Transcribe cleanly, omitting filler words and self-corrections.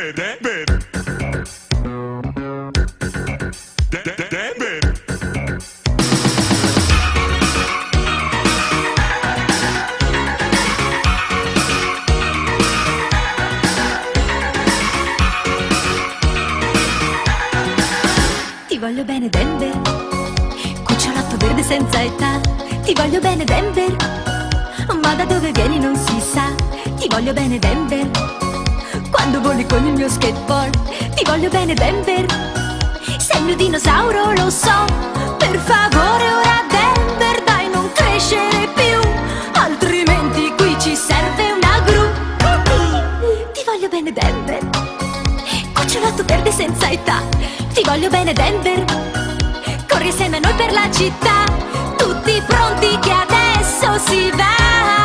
Ti voglio bene Denver, cucciolotto verde senza età. Ti voglio bene Denver, ma da dove vieni non si sa. Ti voglio bene Denver, quando voli con il mio skateboard. Ti voglio bene Denver, sei il mio dinosauro lo so. Per favore ora Denver dai non crescere più, altrimenti qui ci serve una gru. Ti voglio bene Denver, cucciolotto verde senza età. Ti voglio bene Denver, corri insieme a noi per la città. Tutti pronti che adesso si va.